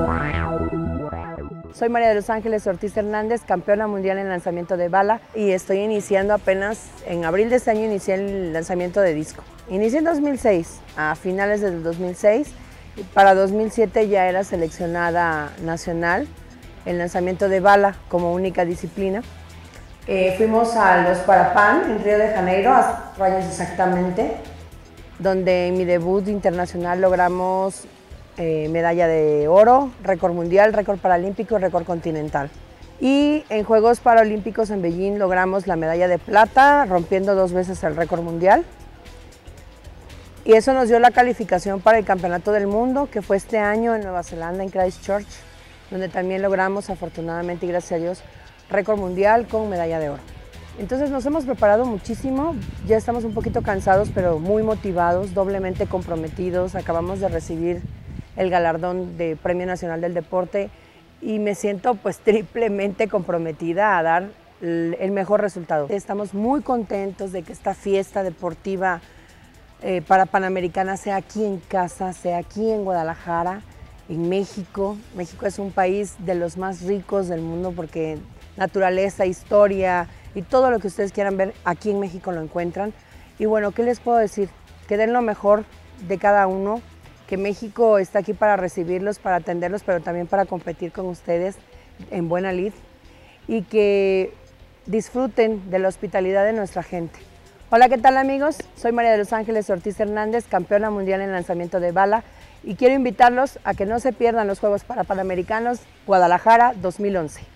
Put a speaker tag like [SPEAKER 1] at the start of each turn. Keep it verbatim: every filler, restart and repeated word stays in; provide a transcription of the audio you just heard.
[SPEAKER 1] Soy María de los Ángeles Ortiz Hernández, campeona mundial en lanzamiento de bala, y estoy iniciando apenas, en abril de este año inicié el lanzamiento de disco. Inicié en dos mil seis, a finales del dos mil seis, y para dos mil siete ya era seleccionada nacional en lanzamiento de bala como única disciplina. Eh, fuimos a los Parapan en Río de Janeiro, hace cuatro años exactamente, donde en mi debut internacional logramos eh, medalla de oro, récord mundial, récord paralímpico y récord continental. Y en Juegos Paralímpicos en Beijing logramos la medalla de plata, rompiendo dos veces el récord mundial. Y eso nos dio la calificación para el Campeonato del Mundo, que fue este año en Nueva Zelanda, en Christchurch, donde también logramos, afortunadamente y gracias a Dios, récord mundial con medalla de oro. Entonces nos hemos preparado muchísimo, ya estamos un poquito cansados, pero muy motivados, doblemente comprometidos. Acabamos de recibir el galardón de Premio Nacional del Deporte y me siento pues triplemente comprometida a dar el mejor resultado. Estamos muy contentos de que esta fiesta deportiva eh, para Panamericana sea aquí en casa, sea aquí en Guadalajara, en México. México es un país de los más ricos del mundo porque naturaleza, historia y todo lo que ustedes quieran ver aquí en México lo encuentran. Y bueno, ¿qué les puedo decir? Que den lo mejor de cada uno, que México está aquí para recibirlos, para atenderlos, pero también para competir con ustedes en buena lid, y que disfruten de la hospitalidad de nuestra gente. Hola, ¿qué tal amigos? Soy María de los Ángeles Ortiz Hernández, campeona mundial en lanzamiento de bala, y quiero invitarlos a que no se pierdan los Juegos Panamericanos Guadalajara dos mil once.